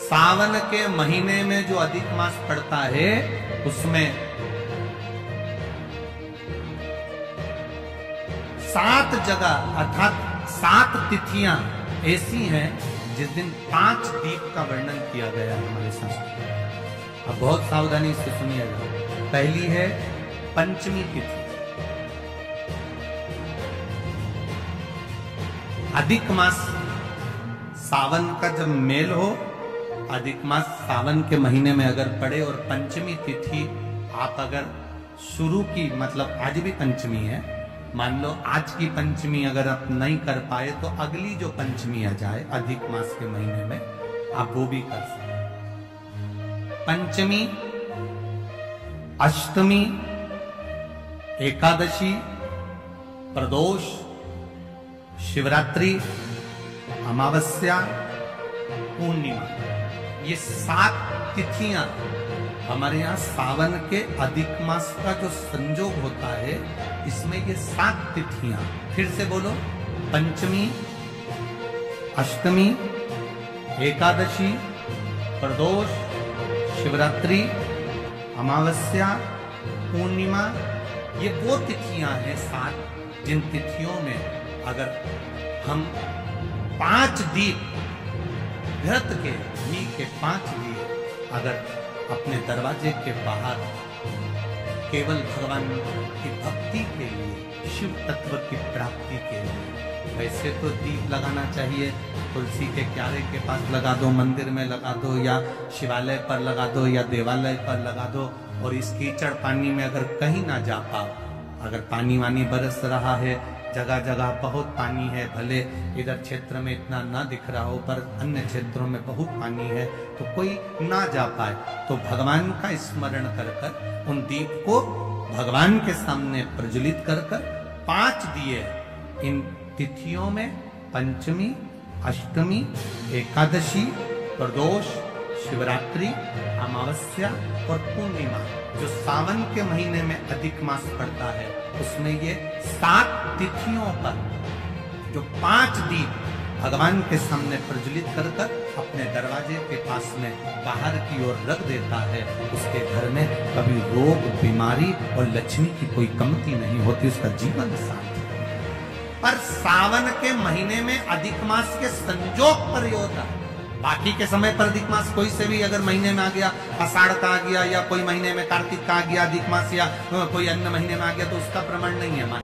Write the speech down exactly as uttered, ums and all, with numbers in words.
सावन के महीने में जो अधिक मास पड़ता है उसमें सात जगह अर्थात सात तिथियां ऐसी हैं जिस दिन पांच दीप का वर्णन किया गया है हमारे संस्कृत में। अब बहुत सावधानी से सुनिएगा। पहली है पंचमी तिथि। अधिक मास सावन का जब मेल हो, अधिक मास सावन के महीने में अगर पड़े और पंचमी तिथि आप अगर शुरू की, मतलब आज भी पंचमी है, मान लो आज की पंचमी अगर आप नहीं कर पाए तो अगली जो पंचमी आ जाए अधिक मास के महीने में आप वो भी कर सकते। पंचमी, अष्टमी, एकादशी, प्रदोष, शिवरात्रि, अमावस्या, पूर्णिमा, ये सात तिथियां हमारे यहाँ सावन के अधिक मास का जो संजोग होता है, इसमें ये सात तिथियां, फिर से बोलो, पंचमी, अष्टमी, एकादशी, प्रदोष, शिवरात्रि, अमावस्या, पूर्णिमा, ये वो तिथियां हैं सात जिन तिथियों में अगर हम पांच दीप, घृत के घी के पांच दीप अगर अपने दरवाजे के बाहर केवल भगवान की भक्ति के लिए, शिव तत्व की प्राप्ति के लिए, वैसे तो दीप लगाना चाहिए, तुलसी के क्यारे के पास लगा दो, मंदिर में लगा दो, या शिवालय पर लगा दो, या देवालय पर लगा दो। और इस कीचड़ पानी में अगर कहीं ना जा पाओ, अगर पानी वानी बरस रहा है, जगह जगह बहुत पानी है, भले इधर क्षेत्र में इतना ना दिख रहा हो पर अन्य क्षेत्रों में बहुत पानी है, तो कोई ना जा पाए तो भगवान का स्मरण कर कर उन दीप को भगवान के सामने प्रज्वलित कर कर पांच दिए इन तिथियों में, पंचमी, अष्टमी, एकादशी, प्रदोष, शिवरात्रि, अमावस्या और पूर्णिमा, जो सावन के महीने में अधिक मास पड़ता है, उसमें ये सात तिथियों पर जो पांच दीप भगवान के सामने प्रज्वलित कर कर अपने दरवाजे के पास में बाहर की ओर रख देता है, उसके घर में कभी रोग, बीमारी और लक्ष्मी की कोई कमती नहीं होती, उसका जीवन साथ। पर सावन के महीने में अधिक मास के संजोग पर होता है, बाकी के समय पर अधिक मास कोई से भी अगर महीने में आ गया, आषाढ़ का आ गया, या कोई महीने में कार्तिक का आ गया अधिक मास, या कोई अन्य महीने में आ गया, तो उसका प्रमाण नहीं है।